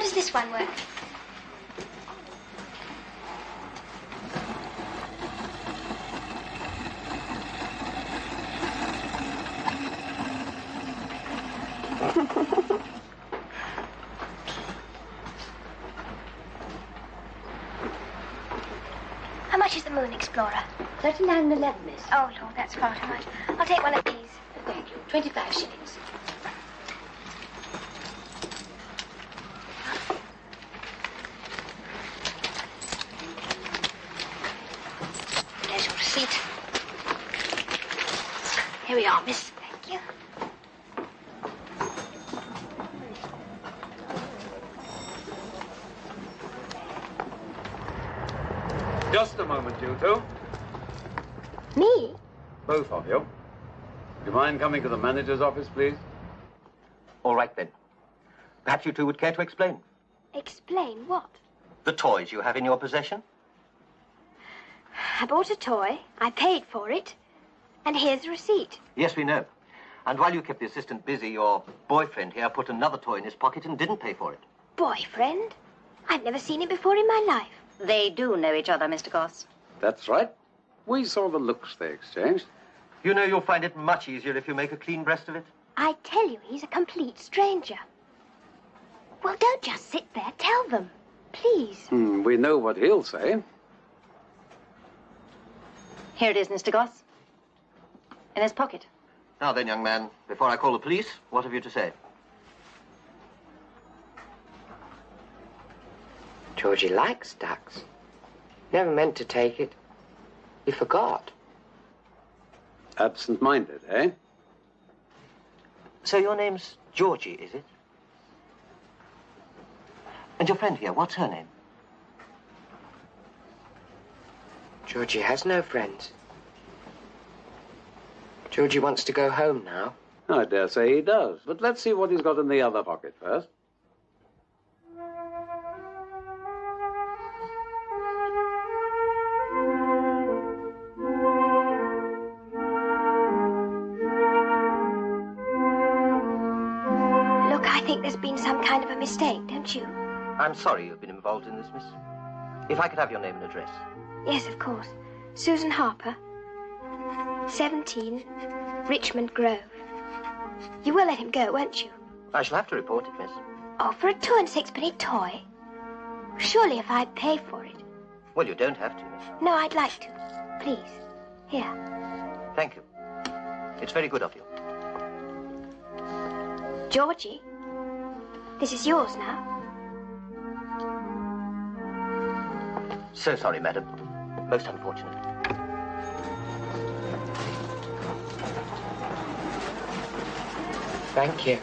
does this one work? How much is the Moon Explorer? 39.11, miss. Oh, Lord, that's far too much. I'll take one of these. Thank you. 25 shillings. There's your receipt. Here we are, miss. Thank you. Just a moment, you two. Me? Both of you. Do you mind coming to the manager's office, please? All right, then. Perhaps you two would care to explain. Explain what? The toys you have in your possession? I bought a toy, I paid for it, and here's the receipt. Yes, we know. And while you kept the assistant busy, your boyfriend here put another toy in his pocket and didn't pay for it. Boyfriend? I've never seen him before in my life. They do know each other, Mr. Goss. That's right. We saw the looks they exchanged. You know you'll find it much easier if you make a clean breast of it. I tell you, he's a complete stranger. Well, don't just sit there. Tell them. Please. We know what he'll say. Here it is, Mr. Goss. In his pocket. Now then, young man, before I call the police, what have you to say? Georgie likes ducks. Never meant to take it. He forgot. Absent-minded, eh? So your name's Georgie, is it? And your friend here, what's her name? Georgie has no friends. Georgie wants to go home now. I dare say he does. But let's see what he's got in the other pocket first. Look, I think there's been some kind of a mistake, don't you? I'm sorry you've been involved in this, miss. If I could have your name and address. Yes, of course. Susan Harper. 17, Richmond Grove. You will let him go, won't you? I shall have to report it, miss. Oh, for a 2 and 6-penny toy? Surely if I pay for it. Well, you don't have to, miss. No, I'd like to. Please. Here. Thank you. It's very good of you. Georgie, this is yours now. So sorry, madam. Most unfortunate. Thank you.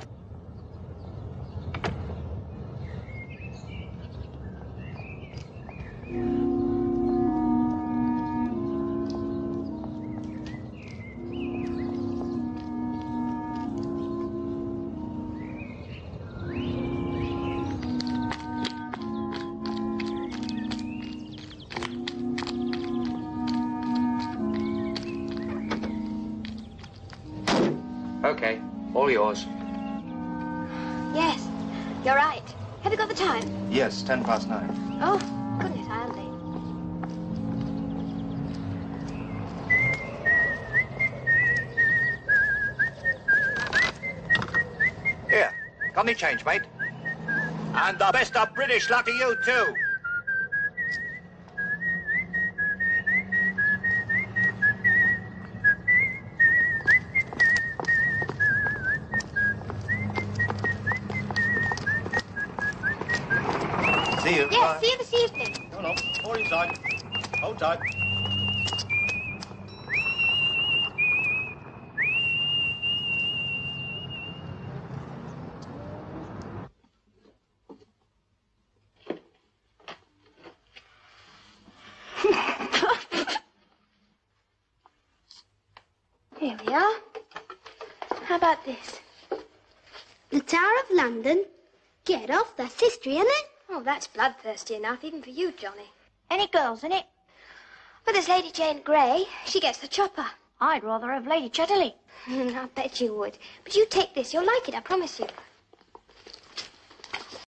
Okay, all yours. Yes, you're right. Have you got the time? Yes, 9:10. Oh, goodness, I am late. Here, got me change, mate. And the best of British luck to you, too. See you. Yes, Bye. see you this evening. No, more inside. Hold tight. Here we are. How about this? The Tower of London? Get off, that's history, isn't it? Oh, that's bloodthirsty enough, even for you, Johnny. Any girls in it? Well, there's Lady Jane Grey. She gets the chopper. I'd rather have Lady Chatterley. I bet you would. But you take this. You'll like it, I promise you.